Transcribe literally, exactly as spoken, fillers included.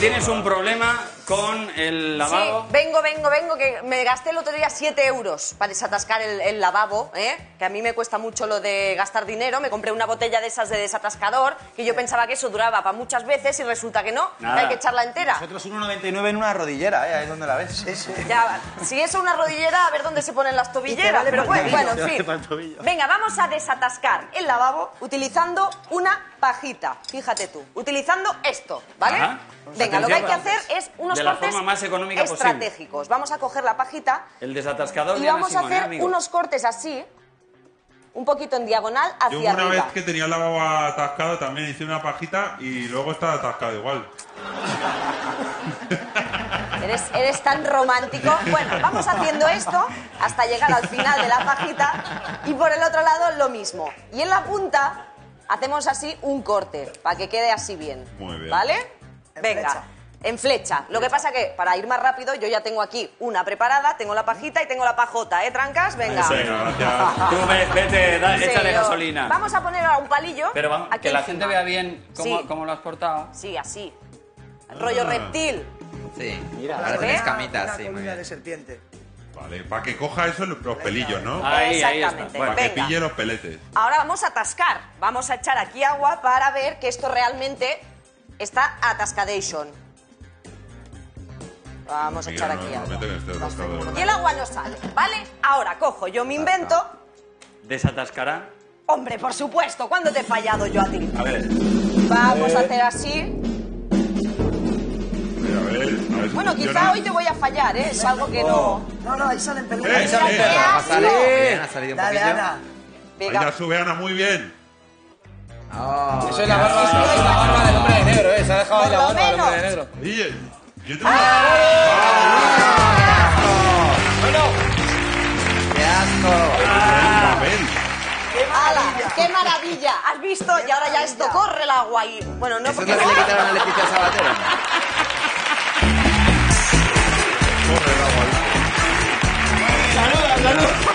tienes un problema con el lavabo. Sí, vengo, vengo, vengo, que me gasté el otro día siete euros para desatascar el, el lavabo, ¿eh? Que a mí me cuesta mucho lo de gastar dinero. Me compré una botella de esas de desatascador, que yo pensaba que eso duraba para muchas veces y resulta que no, Nada. que hay que echarla entera. Nosotros uno noventa y nueve en una rodillera, ¿eh? Ahí es donde la ves. Sí, sí. Ya, si es una rodillera, a ver dónde se ponen las tobilleras. Pero bueno, bueno, en fin. Venga, vamos a desatascar el lavabo utilizando una pajita. Fíjate tú, utilizando esto, ¿vale? Ajá. Venga, lo que hay que hacer es unos de la cortes forma más económica estratégicos. posible. Vamos a coger la pajita El desatascador y de Ana vamos a Simón, ¿eh, hacer amigo? unos cortes así, un poquito en diagonal Yo hacia una arriba. vez que tenía el lavabo atascado también hice una pajita y luego estaba atascado igual. Eres, eres tan romántico. Bueno, vamos haciendo esto hasta llegar al final de la pajita y por el otro lado lo mismo. Y en la punta hacemos así un corte para que quede así bien. Muy bien. ¿Vale? En Venga. flecha. En flecha. Lo que pasa que, para ir más rápido, yo ya tengo aquí una preparada, tengo la pajita y tengo la pajota, ¿eh, Trancas? Venga. Eso. Venga, gracias. Tú ve- vete, da- Sí, échale yo- gasolina. Vamos a poner ahora un palillo. Pero vamos, aquí que la encima. gente vea bien cómo, Sí. cómo lo has cortado. Sí, así. Rollo reptil. Sí, ¿Se ahora ve? tienes camitas, Una sí, muy comida bien. de serpiente. Vale, para que coja eso los los pelillos, ¿no? Ahí, ahí está. Exactamente. Bueno, Para que venga. pille los peletes. Ahora vamos a atascar. Vamos a echar aquí agua para ver que esto realmente está atascadation. Vamos a Mira, echar no, aquí no, agua. mete que esté atascado de verdad. Y el agua no sale, ¿vale? Ahora cojo yo mi invento. Desatascará. Hombre, por supuesto, ¿cuándo te he fallado yo a ti? A ver. Vamos a hacer así. Mira, a ver, a ver si Bueno, funciona. quizá hoy te voy a fallar, ¿eh? Es algo que no... No, no, ahí salen Eh, peludas. eh, ¡Qué eh. Ha asco! salido bien, ha salido un Dale, poquillo. Ana. Ahí Venga. ya sube Ana muy bien. Oh, Eso es la barba, eso es la barba del hombre de negro, ¿eh? Se ha dejado ahí la Por lo barba del hombre de menos. negro. Oye, yo tengo... ¡Qué asco! el papel. ¡Hala! ¡Qué maravilla! ¿Has visto? Y ahora ya esto corre el agua ahí. Bueno, no ¿Eso es porque... lo que le quitaron a Leticia Sabatero? Corre el agua, ¿viste? ¡Salud, salud!